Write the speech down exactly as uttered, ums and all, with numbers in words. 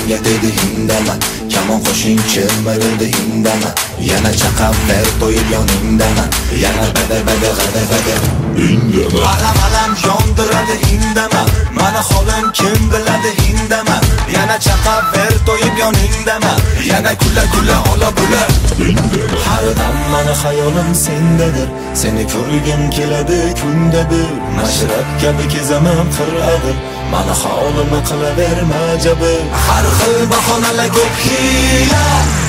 menga dedi indama, kamon qo'shing chirmirdi indama, yana chaqab ver to'yib yoningdama, yana bada bada g'ada bada indama, alam alam yondiradi indama, mana holim kim biladi indama, yana chaqab ver to'yib yoningdama, yana kula kula ola bula indama. Har dam mani xayolim sendadir, seni ko'rgim keladi kundadir, mashrab kabi kezaman qir'adir, mana holimni qilaverma jabr. Har xil bahonalar ko'p hiyla